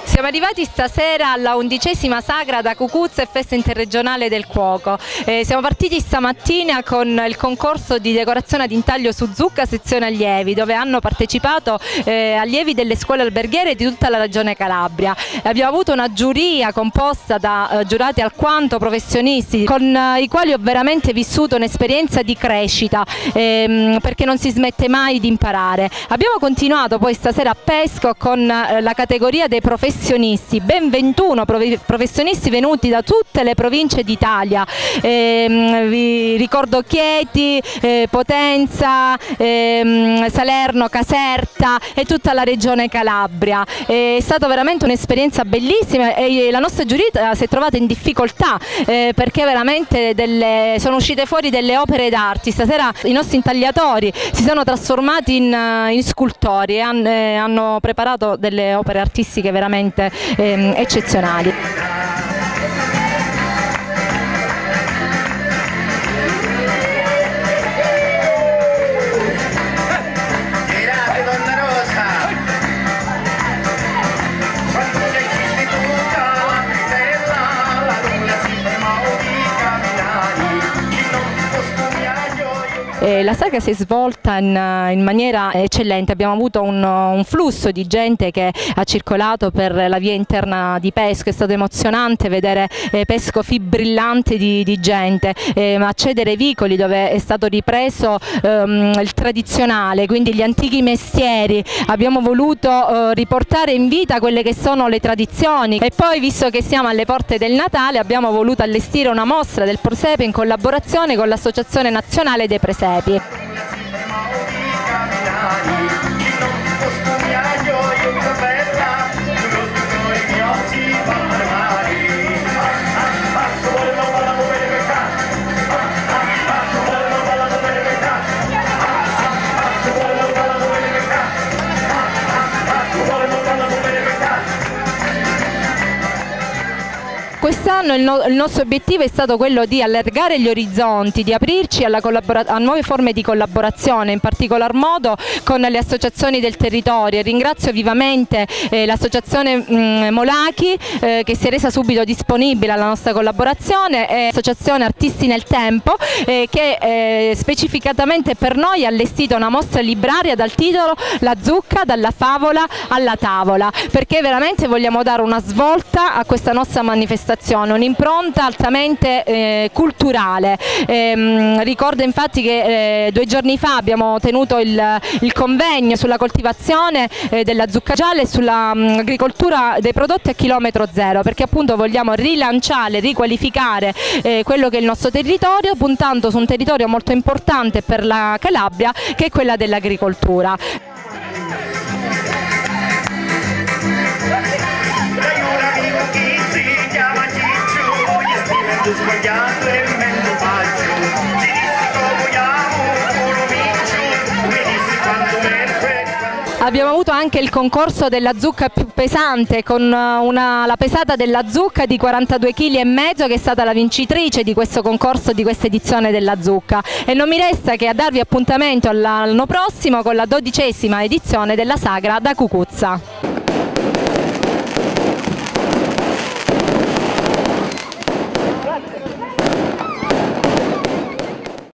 Siamo arrivati stasera alla 11ª sagra da Cucuzza e festa interregionale del cuoco. Siamo partiti stamattina con il concorso di decorazione ad intaglio su zucca sezione allievi, dove hanno partecipato allievi delle scuole alberghiere di tutta la regione Calabria. Abbiamo avuto una giuria composta da giurati alquanto professionisti, con i quali ho veramente vissuto un'esperienza di crescita, perché non si smette mai di imparare. Abbiamo continuato poi stasera a Pesco con la categoria dei professionisti, ben 21 professionisti venuti da tutte le province d'Italia. Vi ricordo Chieti, Potenza, Salerno, Caserta e tutta la regione Calabria. È stata veramente un'esperienza bellissima e la nostra giuria si è trovata in difficoltà, perché veramente sono uscite fuori delle opere d'arte. Stasera i nostri intagliatori si sono trasformati in scultori e hanno preparato delle opere artistiche veramente eccezionali. La sagra si è svolta in maniera eccellente, abbiamo avuto un flusso di gente che ha circolato per la via interna di Pesco. È stato emozionante vedere Pesco fibrillante di gente, accedere ai vicoli dove è stato ripreso il tradizionale, quindi gli antichi mestieri. Abbiamo voluto riportare in vita quelle che sono le tradizioni e poi, visto che siamo alle porte del Natale, abbiamo voluto allestire una mostra del presepe in collaborazione con l'Associazione Nazionale dei Presepi. Quest'anno il nostro obiettivo è stato quello di allargare gli orizzonti, di aprirci a nuove forme di collaborazione, in particolar modo con le associazioni del territorio. Ringrazio vivamente l'associazione Molachi, che si è resa subito disponibile alla nostra collaborazione, e l'associazione Artisti nel Tempo, che specificatamente per noi ha allestito una mostra libraria dal titolo La zucca dalla favola alla tavola, perché veramente vogliamo dare una svolta a questa nostra manifestazione, un'impronta altamente culturale. Ricordo infatti che 2 giorni fa abbiamo tenuto il convegno sulla coltivazione della zucca gialla e sull'agricoltura dei prodotti a chilometro zero, perché appunto vogliamo rilanciare, riqualificare quello che è il nostro territorio, puntando su un territorio molto importante per la Calabria, che è quella dell'agricoltura. Abbiamo avuto anche il concorso della zucca più pesante, con la pesata della zucca di 42,5 kg, che è stata la vincitrice di questo concorso, di questa edizione della zucca. E non mi resta che a darvi appuntamento all'anno prossimo con la 12ª edizione della sagra da Cucuzza.